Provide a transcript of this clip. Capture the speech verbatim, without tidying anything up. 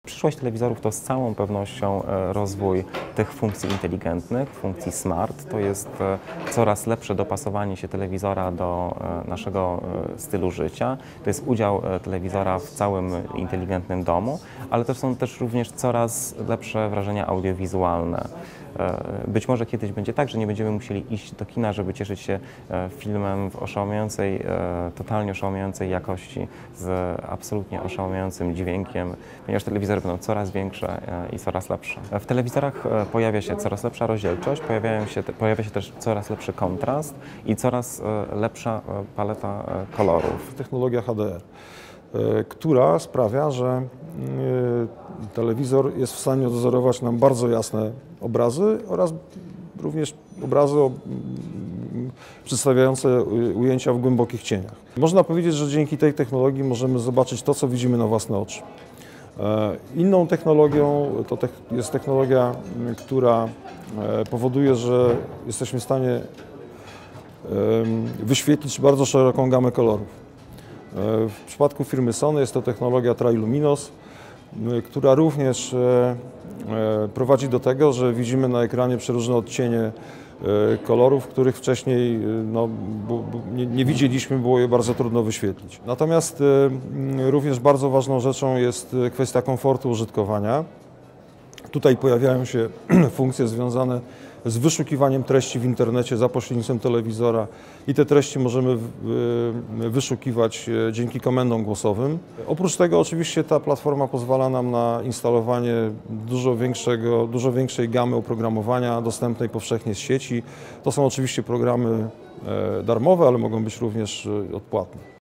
Przyszłość telewizorów to z całą pewnością rozwój tych funkcji inteligentnych, funkcji smart. To jest coraz lepsze dopasowanie się telewizora do naszego stylu życia. To jest udział telewizora w całym inteligentnym domu, ale też są też również coraz lepsze wrażenia audiowizualne. Być może kiedyś będzie tak, że nie będziemy musieli iść do kina, żeby cieszyć się filmem w oszałamiającej, totalnie oszałamiającej jakości, z absolutnie oszałamiającym dźwiękiem, ponieważ telewizory będą coraz większe i coraz lepsze. W telewizorach pojawia się coraz lepsza rozdzielczość, pojawiają się, pojawia się też coraz lepszy kontrast i coraz lepsza paleta kolorów. Technologia H D R, która sprawia, że telewizor jest w stanie odwzorować nam bardzo jasne obrazy oraz również obrazy przedstawiające ujęcia w głębokich cieniach. Można powiedzieć, że dzięki tej technologii możemy zobaczyć to, co widzimy na własne oczy. Inną technologią to jest technologia, która powoduje, że jesteśmy w stanie wyświetlić bardzo szeroką gamę kolorów. W przypadku firmy Sony jest to technologia Triluminos, która również prowadzi do tego, że widzimy na ekranie przeróżne odcienie kolorów, których wcześniej no, nie, nie widzieliśmy, było je bardzo trudno wyświetlić. Natomiast również bardzo ważną rzeczą jest kwestia komfortu użytkowania. Tutaj pojawiają się funkcje związane z wyszukiwaniem treści w internecie za pośrednictwem telewizora i te treści możemy wyszukiwać dzięki komendom głosowym. Oprócz tego oczywiście ta platforma pozwala nam na instalowanie dużo większego, dużo większej gamy oprogramowania dostępnej powszechnie z sieci. To są oczywiście programy darmowe, ale mogą być również odpłatne.